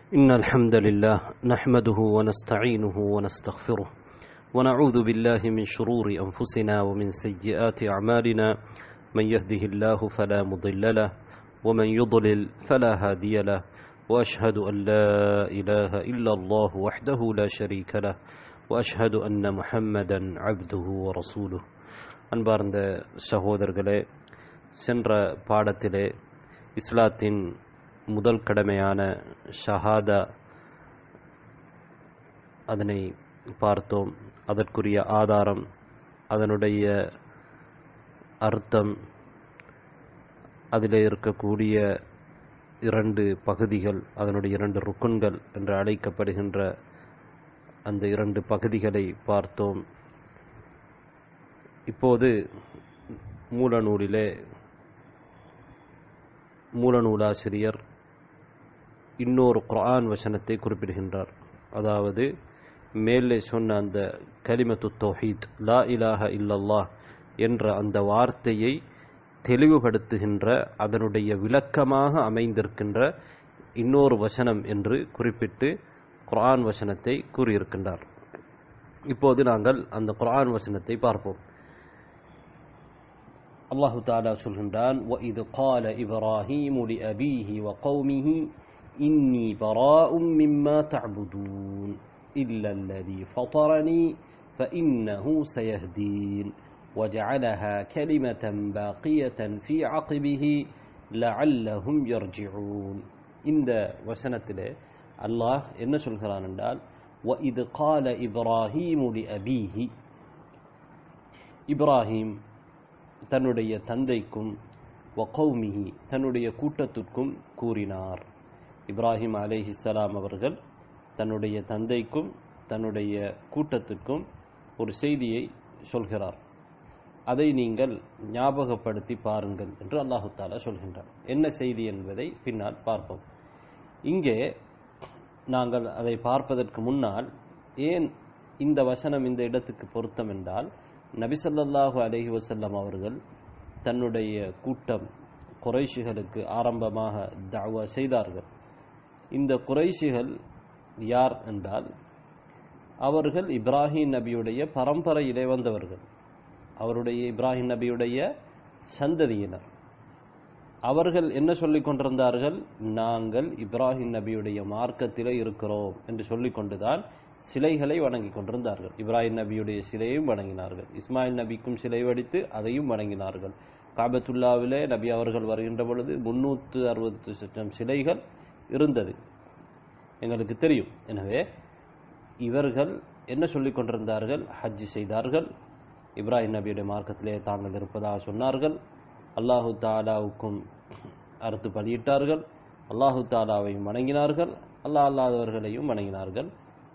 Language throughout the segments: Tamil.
إن الحمد لله نحمده ونستعينه ونستغفره ونعوذ بالله من شرور أنفسنا ومن سيئات أعمالنا من يهده الله فلا مضل له ومن يضلل فلا هادي له وأشهد أن لا إله إلا الله وحده لا شريك له وأشهد أن محمدا عبده ورسوله அன்பார்ந்த சகோதரர்களே, சென்ற பாடத்திலே இஸ்லாத்தின் முதல் கடமையான ஷஹாதா அதனை பார்த்தோம். அதற்குரிய ஆதாரம், அதனுடைய அர்த்தம், அதில் இருக்கக்கூடிய இரண்டு பகுதிகள், அதனுடைய இரண்டு ருக்குன்கள் என்று அழைக்கப்படுகின்ற அந்த இரண்டு பகுதிகளை பார்த்தோம். இப்போது மூலநூலாசிரியர் இன்னொரு குர்ஆன் வசனத்தை குறிப்பிடுகின்றார். அதாவது மேலே சொன்ன அந்த கலிமத்து தௌஹீத், லா இலாஹ இல்லல்லாஹ் என்ற அந்த வார்த்தையை தெளிவுபடுத்துகின்ற, அதனுடைய விளக்கமாக அமைந்திருக்கின்ற இன்னொரு வசனம் என்று குறிப்பிட்டு குர்ஆன் வசனத்தை கூறியிருக்கின்றார். இப்போது நாங்கள் அந்த குர்ஆன் வசனத்தை பார்ப்போம். அல்லாஹு தஆலா சொல்கின்றான், وَإِذْ قَالَ إِبْرَاهِيمُ لِأَبِيهِ وَقَوْمِهِ إِنِّي بَرَاءٌ مِّمَّا تَعْبُدُونَ إِلَّا الَّذِي فَطَرَنِي فَإِنَّهُ سَيَهْدِينِ وَجَعَلَهَا كَلِمَةً بَاقِيَةً فِي عَقِبِهِ لَعَلَّهُمْ يَرْجِعُونَ. இந்த வசனத்திலே அல்லாஹ் என்ன சொல்கிறான் என்றால், وَإِذْ قَالَ إِبْرَاهِيمُ لِأَبِيهِ, இப்ராஹிம் தன்னுடைய தந்தைக்கும், வகௌமிஹி தன்னுடைய கூட்டத்திற்கும் கூறினார். இப்ராஹிம் அலைஹிஸ்ஸலாம் அவர்கள் தன்னுடைய தந்தைக்கும் தன்னுடைய கூட்டத்திற்கும் ஒரு செய்தியை சொல்கிறார். அதை நீங்கள் ஞாபகப்படுத்தி பாருங்கள் என்று அல்லாஹு தஆலா சொல்கின்றார். என்ன செய்தி என்பதை பின்னால் பார்ப்போம். இங்கே நாங்கள் அதை பார்ப்பதற்கு முன்னால், ஏன் இந்த வசனம் இந்த இடத்துக்கு பொருத்தம் என்றால், நபி ஸல்லல்லாஹு அலைஹி வஸல்லம் அவர்கள் தன்னுடைய கூட்டம் குறைஷிகளுக்கு ஆரம்பமாக தஅவா செய்தார்கள். இந்த குறைஷிகள் யார் என்றால், அவர்கள் இப்ராஹிம் நபியுடைய பரம்பரையிலே வந்தவர்கள், அவருடைய இப்ராஹிம் நபியுடைய சந்ததியினர். அவர்கள் என்ன சொல்லிக் கொண்டிருந்தார்கள்? நாங்கள் இப்ராஹிம் நபியுடைய மார்க்கத்திலே இருக்கிறோம் என்று சொல்லிக்கொண்டுதான் சிலைகளை வணங்கி கொண்டிருந்தார்கள். இப்ராஹிம் நபியுடைய சிலையையும் வணங்கினார்கள், இஸ்மாயில் நபிக்கும் சிலை வடித்து அதையும் வணங்கினார்கள். காபத்துல்லாவிலே நபி அவர்கள் வருகின்ற பொழுது 360 சிலைகள் இருந்தது, எங்களுக்கு தெரியும். எனவே இவர்கள் என்ன சொல்லிக் கொண்டிருந்தார்கள்? ஹஜ் செய்தார்கள், இப்ராஹிம் நபியுடைய மார்க்கத்திலே தாங்கள் இருப்பதாக சொன்னார்கள், அல்லாஹு தஆலாவுக்கும் அறுத்து பலியிட்டார்கள், அல்லாஹு தஆலாவையும் வணங்கினார்கள், அல்லாஹ் அல்லாதவர்களையும் வணங்கினார்கள்.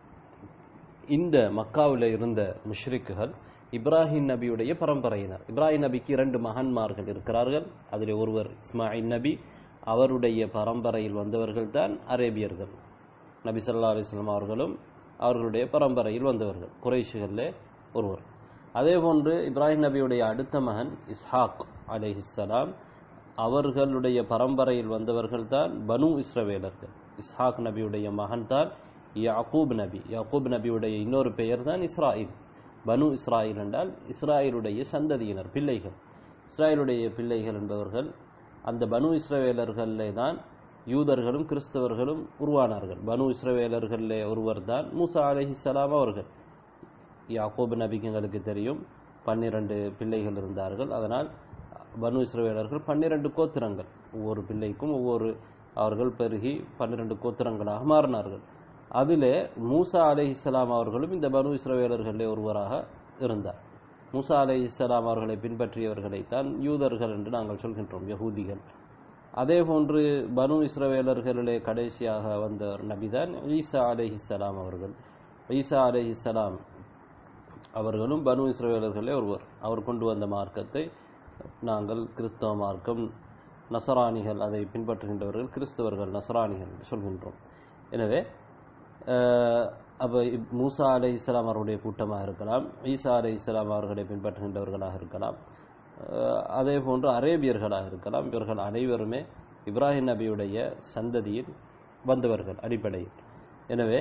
இந்த மக்காவில் இருந்த முஷ்ரிக்குகள் இப்ராஹிம் நபியுடைய பரம்பரையினர். இப்ராஹிம் நபிக்கு 2 மகன்மார்கள் இருக்கிறார்கள். அதில் ஒருவர் இஸ்மாயில் நபி, அவருடைய பரம்பரையில் வந்தவர்கள் தான் அரேபியர்கள். நபி ஸல்லல்லாஹு அலைஹி வஸல்லம் அவர்களும் அவர்களுடைய பரம்பரையில் வந்தவர்கள், குறைஷிகளிலே ஒருவர். அதே போன்று இப்ராஹிம் நபியுடைய அடுத்த மகன் இஸ்ஹாக் அலைஹிஸ்ஸலாம், அவர்களுடைய பரம்பரையில் வந்தவர்கள் தான் பனு இஸ்ரவேலர்கள். இஸ்ஹாக் நபியுடைய மகன் தான் யாக்கூப் நபி. யாக்கூப் நபியுடைய இன்னொரு பெயர் தான் இஸ்ராயில். பனு இஸ்ராயில் என்றால் இஸ்ராயிலுடைய சந்ததியினர், பிள்ளைகள். இஸ்ராயிலுடைய பிள்ளைகள் என்பவர்கள் அந்த பனு இஸ்ரவேலர்களே தான் யூதர்களும் கிறிஸ்தவர்களும் உருவானார்கள். பனு இஸ்ரவேலர்களே ஒருவர் தான் மூசா அலைஹிஸ்ஸலாம் அவர்கள். யாக்கூப் நபிக்கு எங்களுக்கு தெரியும் 12 பிள்ளைகள் இருந்தார்கள். அதனால் பனு இஸ்ரவேலர்கள் 12 கோத்திரங்கள், ஒவ்வொரு பிள்ளைக்கும் அவர்கள் பெருகி 12 கோத்திரங்களாக மாறினார்கள். அதிலே மூசா அலைஹிஸ்ஸலாம் அவர்களும் இந்த பனு இஸ்ரவேலர்களே ஒருவராக இருந்தார். மூசா அலைஹிஸ்ஸலாம் அவர்களை பின்பற்றியவர்களை தான் யூதர்கள் என்று நாங்கள் சொல்கின்றோம், யஹூதிகள். அதே போன்று பனு இஸ்ரவேலர்களிலே கடைசியாக வந்த நபிதான் ஈசா அலைஹிஸ்ஸலாம் அவர்கள். ஈசா அலைஹிஸ்ஸலாம் அவர்களும் பனு இஸ்ரவேலர்களே ஒருவர். அவர் கொண்டு வந்த மார்க்கத்தை நாங்கள் கிறிஸ்தவ மார்க்கம், நசரானிகள் அதை பின்பற்றுகின்றவர்கள் கிறிஸ்தவர்கள், நசரானிகள் என்று சொல்கின்றோம். எனவே அப்போ மூசா அலைஹிஸ்ஸலாம் அவருடைய கூட்டமாக இருக்கலாம், ஈசா அலைஹிஸ்ஸலாம் அவர்களை பின்பற்றுகின்றவர்களாக இருக்கலாம், அதே போன்று அரேபியர்களாக இருக்கலாம். இவர்கள் அனைவருமே இப்ராஹிம் நபியுடைய சந்ததியில் வந்தவர்கள் அடிப்படையில். எனவே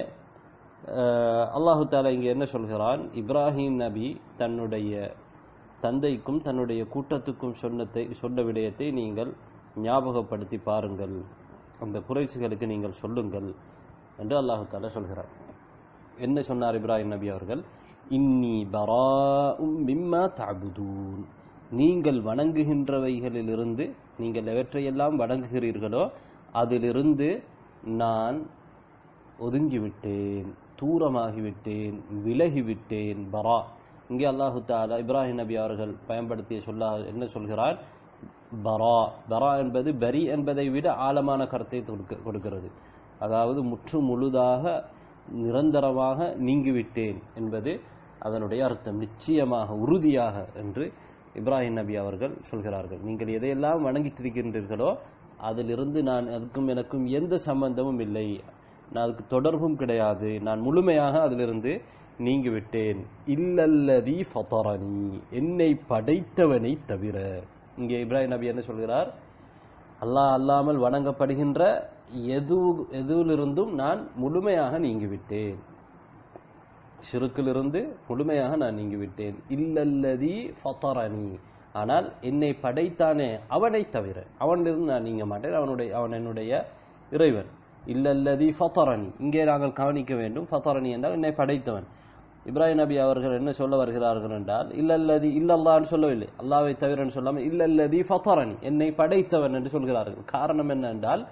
அல்லாஹு தாலா இங்கே என்ன சொல்கிறான், இப்ராஹிம் நபி தன்னுடைய தந்தைக்கும் தன்னுடைய கூட்டத்துக்கும் சொன்ன விடயத்தை நீங்கள் ஞாபகப்படுத்தி பாருங்கள், அந்த குறைஷிகளுக்கு நீங்கள் சொல்லுங்கள் என்று அல்லாஹு தாலா சொல்கிறார். என்ன சொன்னார் இப்ராஹிம் நபி அவர்கள்? இன்னி பராஉம் மிம்மா தஅபுதூன், நீங்கள் வணங்குகின்றவைகளிலிருந்து, நீங்கள் எவற்றையெல்லாம் வணங்குகிறீர்களோ அதிலிருந்து நான் ஒதுங்கிவிட்டேன், தூரமாகிவிட்டேன், விலகிவிட்டேன். பரா, இங்கே அல்லாஹு தஆலா இப்ராஹிம் நபி அவர்கள் பயன்படுத்திய சொல்ல என்ன சொல்கிறார்? பரா. பரா என்பது பரி என்பதை விட ஆழமான கருத்தை கொடுக்கிறது. அதாவது முற்று முழுதாக நிரந்தரமாக நீங்கிவிட்டேன் என்பது அதனுடைய அர்த்தம். நிச்சயமாக, உறுதியாக என்று இப்ராஹிம் நபி அவர்கள் சொல்கிறார்கள். நீங்கள் எதையெல்லாம் வணங்கிட்டிருக்கின்றீர்களோ அதிலிருந்து நான் அதுக்கும் எனக்கும் எந்த சம்பந்தமும் இல்லை, நான் அதுக்கு தொடர்பும் கிடையாது, நான் முழுமையாக அதிலிருந்து நீங்கிவிட்டேன். இல்லல்லதி ஃபதரனி, என்னை படைத்தவனை தவிர. இங்கே இப்ராஹிம் நபி என்ன சொல்கிறார்? அல்லாஹ் அல்லாமல் வணங்கப்படுகின்ற எதுவிலிருந்தும் நான் முழுமையாக நீங்கிவிட்டேன், ஷிருக்கிலிருந்து முழுமையாக நான் நீங்கிவிட்டேன். இல்லல்லதி ஃபதரனி, ஆனால் என்னை படைத்தானே அவனை தவிர, அவனிலிருந்து நான் நீங்க மாட்டேன், அவன் என்னுடைய இறைவன். இல்லல்லதி ஃபதரனி, இங்கே நாங்கள் கவனிக்க வேண்டும். ஃபதரனி என்றால் என்னை படைத்தவன். இப்ராஹிம் நபி அவர்கள் என்ன சொல்ல வருகிறார்கள் என்றால், இல்லல்லதி, இல்லல்லான்னு சொல்லவில்லை, அல்லாவை தவிரன்னு சொல்லாமல் இல்லல்லதி ஃபதரனி, என்னை படைத்தவன் என்று சொல்கிறார்கள். காரணம் என்ன என்றால்,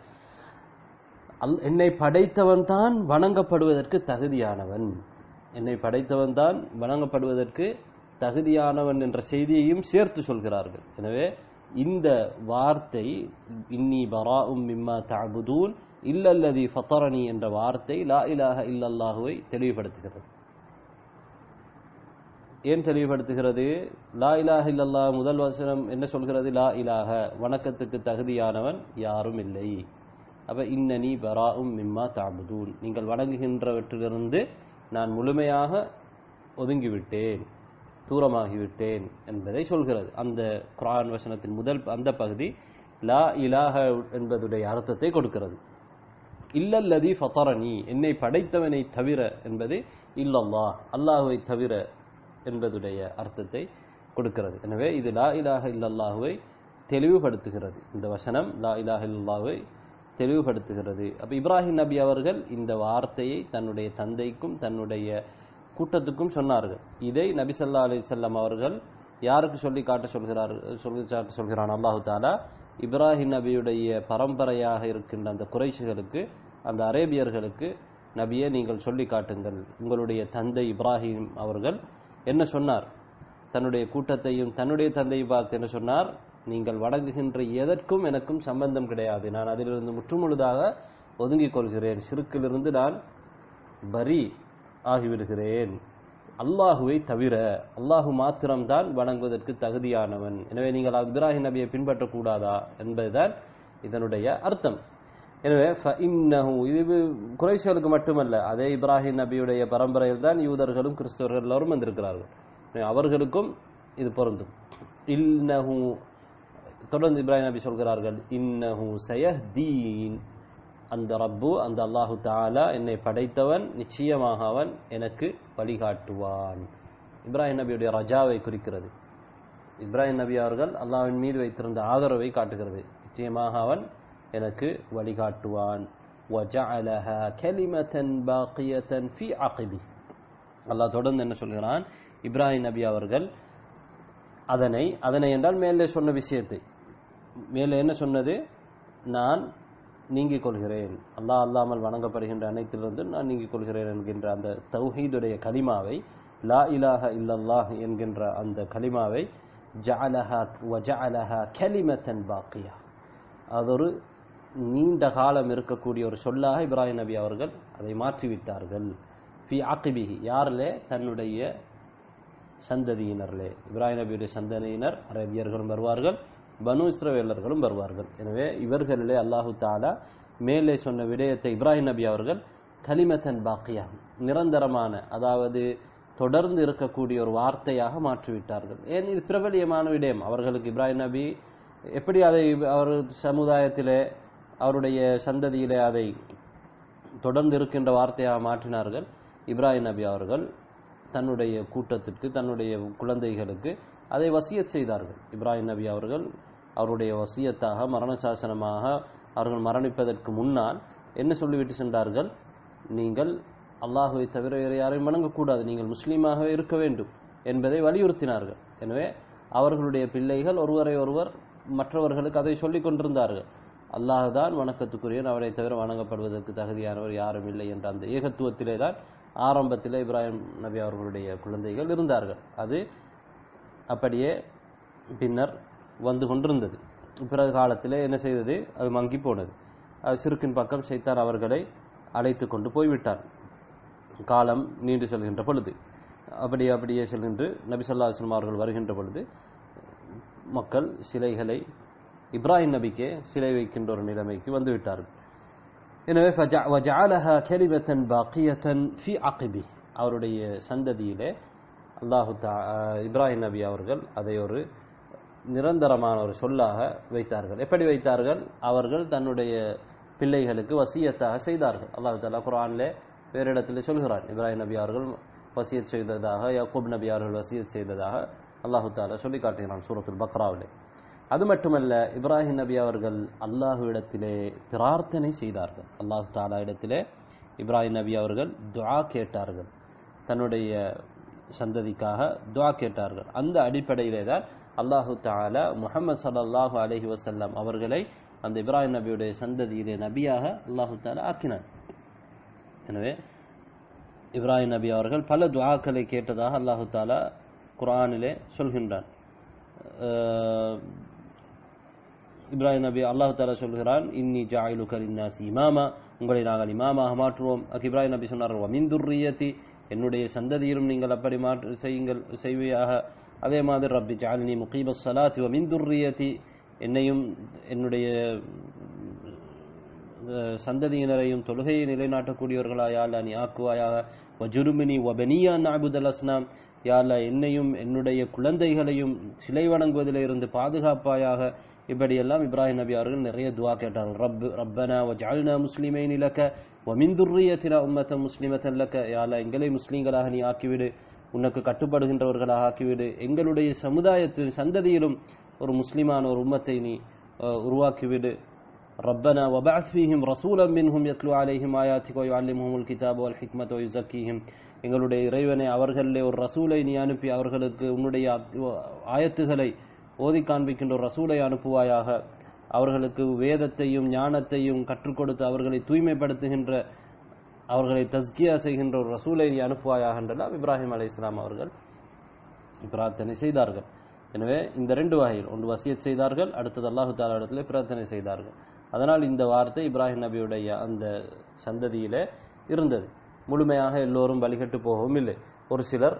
என்னை படைத்தவன் தான் வணங்கப்படுவதற்கு தகுதியானவன், என்னை படைத்தவன் தான் வணங்கப்படுவதற்கு தகுதியானவன் என்ற செய்தியையும் சேர்த்து சொல்கிறார்கள். எனவே இந்த வார்த்தை இன்னி பராஉம் மிம்மா தஅபுதூன் இல்லல்லதி ஃபதரனி என்ற வார்த்தை லா இலாஹ இல்லல்லாஹுவை தெளிவுபடுத்துகிறது. ஏன் தெளிவுபடுத்துகிறது? லா இலாஹ இல்லல்லாஹ் முதல் வசனம் என்ன சொல்கிறது? லா இலாஹ, வணக்கத்துக்கு தகுதியானவன் யாரும் இல்லை. அப்ப இன்னனி பராஉம் மிம்மா தஅபுதூன், நீங்கள் வணங்குகின்றவற்றிலிருந்து நான் முழுமையாக ஒதுங்கிவிட்டேன், தூரமாகிவிட்டேன் என்பதை சொல்கிறது. அந்த குர்ஆன் வசனத்தின் முதல் அந்த பகுதி லா இலாஹ என்பதுடைய அர்த்தத்தை கொடுக்கிறது. இல்லல்லதி ஃபதரனி, என்னை படைத்தவனை தவிர என்பது இல்லல்லாஹ், அல்லாஹுவை தவிர என்பதுடைய அர்த்தத்தை கொடுக்கிறது. எனவே இது லா இலாஹ இல்லல்லாஹுவை தெளிவுபடுத்துகிறது. இந்த வசனம் லா இலாஹ இல்லல்லாஹுவை தெளிவுபடுத்துகிறது. அப்ப இப்ராஹிம் நபி அவர்கள் இந்த வார்த்தையை தன்னுடைய தந்தைக்கும் தன்னுடைய கூட்டத்துக்கும் சொன்னார்கள். இதை நபி ஸல்லல்லாஹு அலைஹி வஸல்லம் அவர்கள் யாருக்கு சொல்லி காட்ட சொல்கிறான்? அல்லாஹு தஆலா இப்ராஹிம் நபியுடைய பரம்பரையாக இருக்கின்ற அந்த குறைஷிகளுக்கு, அந்த அரேபியர்களுக்கு, நபியே நீங்கள் சொல்லி காட்டுங்கள், உங்களுடைய தந்தை இப்ராஹிம் அவர்கள் என்ன சொன்னார்? தன்னுடைய கூட்டத்தையும் தன்னுடைய தந்தையை பார்த்து என்ன சொன்னார்? நீங்கள் வணங்குகின்ற எதற்கும் எனக்கும் சம்பந்தம் கிடையாது, நான் அதிலிருந்து முற்றுமுழுதாக ஒதுங்கிக் கொள்கிறேன், ஷிர்க்கிலிருந்து நான் பரி ஆகிவிடுகிறேன், அல்லாஹுவை தவிர, அல்லாஹு மாத்திரம்தான் வணங்குவதற்கு தகுதியானவன். எனவே நீங்கள் இப்ராஹிம் நபியை பின்பற்றக்கூடாதா என்பதுதான் இதனுடைய அர்த்தம். எனவே இது குறைஷிகளுக்கு மட்டுமல்ல, அதே இப்ராஹிம் நபியுடைய பரம்பரையில் தான் யூதர்களும் கிறிஸ்தவர்கள் எல்லோரும் வந்திருக்கிறார்கள், அவர்களுக்கும் இது பொருந்தும். இன்னஹு, தொடர்ந்து இப்ராஹிம் நபி சொல்கிறார்கள், இன்னஹு சயஹ்தீன், அந்த ரப்பு, அந்த அல்லாஹு தஆலா என்னை படைத்தவன், நிச்சயமாக அவன் எனக்கு வழிகாட்டுவான். இப்ராஹிம் நபியுடைய ரஜாவை குறிக்கிறது. இப்ராஹிம் நபி அவர்கள் அல்லாஹ்வின் மீது வைத்திருந்த ஆதரவை காட்டுகிறது. நிச்சயமாக அவன் எனக்கு வழிகாட்டுவான். வஜஅலஹா கலிமத்தன் பாகியத்தன் ஃபீ அகிபி, அல்லாஹ் தொடர்ந்து என்ன சொல்கிறான்? இப்ராஹிம் நபி அவர்கள் அதனை என்றால் மேலே சொன்ன விஷயத்தை, மேலே என்ன சொன்னது? நான் நீங்கிக் கொள்கிறேன், அல்லாஹ் அல்லாமல் வணங்கப்படுகின்ற அனைத்திலிருந்து நான் நீங்கிக் கொள்கிறேன் என்கின்ற அந்த தௌஹீதுடைய கலிமாவை, லா இலாஹ இல்லல்லாஹ் என்கின்ற அந்த கலிமாவை ஜஅலஹா கலிமத்தன் பாக்கியா, அதொரு நீண்ட காலம் இருக்கக்கூடிய ஒரு சொல்லாக இப்ராஹிம் நபி அவர்கள் அதை மாற்றிவிட்டார்கள். ஃபி அகிபிஹி, யாரிலே? தன்னுடைய சந்ததியினர்களே. இப்ராஹிம் நபியுடைய சந்ததியினர் அரேபியர்களும் வருவார்கள், பனு இஸ்ரவேலர்களும் வருவார்கள். எனவே இவர்களிலே அல்லாஹு தஆலா மேலே சொன்ன விடயத்தை இப்ராஹிம் நபி அவர்கள் கலிமத்தன் பாக்கியா, நிரந்தரமான, அதாவது தொடர்ந்து இருக்கக்கூடிய ஒரு வார்த்தையாக மாற்றிவிட்டார்கள். ஏன்? இது பிரபலியமான விடயம் அவர்களுக்கு. இப்ராஹிம் நபி எப்படி அதை அவர் சமுதாயத்திலே, அவருடைய சந்ததியிலே அதை தொடர்ந்து இருக்கின்ற வார்த்தையாக மாற்றினார்கள். இப்ராஹிம் நபி அவர்கள் தன்னுடைய கூட்டத்திற்கு, தன்னுடைய குழந்தைகளுக்கு அதை வசியத் செய்தார்கள். இப்ராஹிம் நபி அவர்கள் அவருடைய வசியத்தாக, மரண சாசனமாக அவர்கள் மரணிப்பதற்கு முன்னால் என்ன சொல்லிவிட்டு சென்றார்கள்? நீங்கள் அல்லாஹுவை தவிர வேறு யாரையும் வணங்கக்கூடாது, நீங்கள் முஸ்லீமாகவே இருக்க வேண்டும் என்பதை வலியுறுத்தினார்கள். எனவே அவர்களுடைய பிள்ளைகள் ஒருவரை ஒருவர் மற்றவர்களுக்கு அதை சொல்லிக் கொண்டிருந்தார்கள். அல்லாஹ்தான் வணக்கத்துக்குரியவன், அவரை தவிர வணங்கப்படுவதற்கு தகுதியானவர் யாரும் இல்லை என்ற அந்த ஏகத்துவத்திலே தான் ஆரம்பத்தில் இப்ராஹிம் நபி அவர்களுடைய குழந்தைகள் இருந்தார்கள். அது அப்படியே பின்னர் வந்து கொண்டிருந்தது. பிறகு காலத்திலே என்ன செய்தது? அது மங்கி போனது. அது சிறுக்கின் பக்கம் ஷைத்தான் அவர்களை அழைத்து கொண்டு போய்விட்டார். காலம் நீண்டு செல்கின்ற பொழுது, அப்படியே செல்கின்ற நபி ஸல்லல்லாஹு அலைஹி வஸல்லம் அவர்கள் வருகின்ற பொழுது மக்கள் சிலைகளை இப்ராஹிம் நபிக்கே சிலை வைக்கின்ற ஒரு நிலைமைக்கு வந்துவிட்டார்கள். எனவே வஜஅலஹா கலிமத்தன் பாக்கியத்தன் ஃபி அக்பி, அவருடைய சந்ததியிலே இப்ராஹிம் நபி அவர்கள் அதை ஒரு நிரந்தரமான ஒரு சொல்லாக வைத்தார்கள். எப்படி வைத்தார்கள்? அவர்கள் தன்னுடைய பிள்ளைகளுக்கு வசியத்தாக செய்தார்கள். அல்லாஹ் தஆலா குர்ஆனிலே வேறு இடத்தில் சொல்கிறார், இப்ராஹிம் நபி அவர்கள் வசியத் செய்ததாக, யாக்கூப் நபி அவர்கள் வசியத் செய்ததாக அல்லாஹ் தஆலா சொல்லி காட்டுகிறான் சூரத்துல் பக்ராவிலே. அது மட்டுமல்ல, இப்ராஹிம் நபி அவர்கள் அல்லாஹ்விடத்திலே பிரார்த்தனை செய்தார்கள். அல்லாஹ் தஆலா இடத்திலே இப்ராஹிம் நபி அவர்கள் துஆ கேட்டார்கள், தன்னுடைய சந்ததிக்காக துஆ கேட்டார்கள். அந்த அடிப்படையிலே தான் அல்லாஹு தஆலா முஹம்மது ஸல்லல்லாஹு அலைஹி வஸல்லம் அவர்களை அந்த இப்ராஹிம் நபியுடைய சந்ததியிலே நபியாக அல்லாஹு தஆலா ஆக்கினார். எனவே இப்ராஹிம் நபி அவர்கள் பல துஆக்களை கேட்டதாக அல்லாஹு தஆலா குர்ஆனிலே சொல்கின்றான். இப்ராஹிம் நபி அல்லாஹு தஆலா சொல்கிறான், இன்னி ஜாயிலுக லின்னாசி இமாமா, உங்களை நாங்கள் இமாமாக மாற்றுவோம். இப்ராஹிம் நபி சொன்னார், வ மின் துர்ரியதி, என்னுடைய சந்ததியிலும் நீங்கள் அப்படி செய்வியாக. அதே மாதிரி ரப்பி ஜஅல்னி முகீமஸ் ஸலாத்தி வ மின் துர்ரியதி, என்னையும் என்னுடைய சந்ததியினரையும் தொழுகையை நிலைநாட்டக்கூடியவர்களாக யா அல்லாஹ் நீ ஆக்குவாயாக. வஜுருமினி வபனியா நஅபுதல் அஸ்னாம், யா அல்லாஹ் என்னையும் என்னுடைய குழந்தைகளையும் சிலை வணங்குவதிலே இருந்து பாதுகாப்பாயாக. இப்படியெல்லாம் இப்ராஹிம் நபி அவர்கள் நிறைய துஆ கேட்டார்கள். ரப்பனா வஜஅல்னா முஸ்லிமைன் லக வ மின் துர்ரியத்தினா உம்மத்தன் முஸ்லிமத்தன் லக, யா அல்லாஹ் எங்களை முஸ்லிம்களாக நீ ஆக்கிவிடு, உனக்கு கட்டுப்படுகின்றவர்களாக ஆக்கிவிடு. எங்களுடைய சமுதாயத்தின் சந்ததியிலும் ஒரு முஸ்லிமான ஒரு உம்மத்தை நீ உருவாக்கிவிடு. ரப்பனா வபஅத் ஃபீஹிம் ரசூலன் மின்ஹும் யத்லு அலைஹிம் ஆயாத்திக வ யுஅல்லிமுஹுல் கிதாப வல் ஹிக்மத வ யுஸக்கீஹிம், எங்களுடைய இறைவனை அவர்களிலே ஒரு ரசூலை நீ அனுப்பி அவர்களுக்கு உன்னுடைய ஆயத்துகளை ஓதி காண்பிக்கின்ற ஒரு ரசூலை அனுப்புவாயாக. அவர்களுக்கு வேதத்தையும் ஞானத்தையும் கற்றுக் கொடுத்து அவர்களை தூய்மைப்படுத்துகின்ற, அவர்களை தஸ்கியா செய்கின்ற ஒரு ரசூலை நீ அனுப்புவாயாக என்றெல்லாம் இப்ராஹிம் அலைஹிஸ்ஸலாம் அவர்கள் பிரார்த்தனை செய்தார்கள். எனவே இந்த ரெண்டு வகையில், ஒன்று வசியத் செய்தார்கள், அடுத்தது அல்லாஹு தஆலா இடத்திலே பிரார்த்தனை செய்தார்கள். அதனால் இந்த வார்த்தை இப்ராஹிம் நபியுடைய அந்த சந்ததியிலே இருந்தது. முழுமையாக எல்லோரும் வழிகட்டு போகவும் இல்லை, ஒரு சிலர்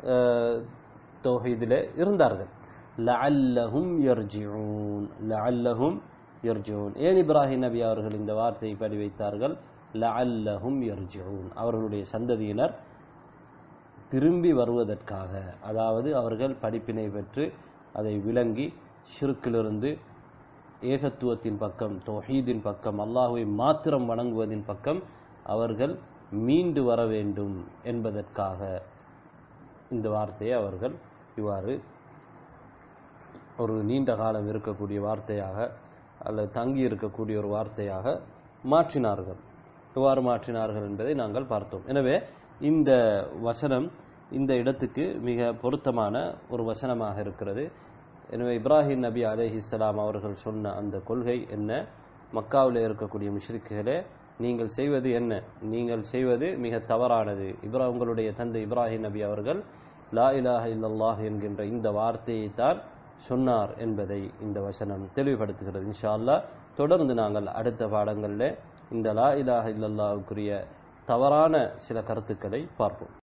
தௌஹீதிலே இருந்தார்கள். லஅல்லஹும் யர்ஜிஊன், லஅல்லஹும் யர்ஜிஊன். ஏன் இப்ராஹிம் நபி அவர்கள் இந்த வார்த்தையை படி வைத்தார்கள்? லஅல்லஹும் யர்ஜிஊன், அவர்களுடைய சந்ததியினர் திரும்பி வருவதற்காக. அதாவது அவர்கள் படிப்பினை பெற்று அதை விளங்கி ஷிர்க்கிலிருந்து ஏகத்துவத்தின் பக்கம், தௌஹீதின் பக்கம், அல்லாஹ்வை மாத்திரம் வணங்குவதின் பக்கம் அவர்கள் மீண்டு வர வேண்டும் என்பதற்காக இந்த வார்த்தையை அவர்கள் இவ்வாறு ஒரு நீண்ட காலம் இருக்கக்கூடிய வார்த்தையாக அல்லது தங்கி இருக்கக்கூடிய ஒரு வார்த்தையாக மாற்றினார்கள். இவ்வாறு மாற்றினார்கள் என்பதை நாங்கள் பார்த்தோம். எனவே இந்த வசனம் இந்த இடத்துக்கு மிக பொருத்தமான ஒரு வசனமாக இருக்கிறது. எனவே இப்ராஹிம் நபி அலைஹிஸ்ஸலாம் அவர்கள் சொன்ன அந்த கொள்கை என்ன? மக்காவில் இருக்கக்கூடிய முஷ்ரிக்குகளே, நீங்கள் செய்வது என்ன? நீங்கள் செய்வது மிக தவறானது. உங்களுடைய தந்தை இப்ராஹிம் நபி அவர்கள் லா இலாஹ இல்லல்லாஹ் என்கின்ற இந்த வார்த்தையை தான் சொன்னார் என்பதை இந்த வசனம் தெளிவுபடுத்துகிறது. இன்ஷா அல்லாஹ் தொடர்ந்து நாங்கள் அடுத்த பாடங்களில் இந்த லா இலாஹ இல்லல்லாஹுக்குரிய தவறான சில கருத்துக்களை பார்ப்போம்.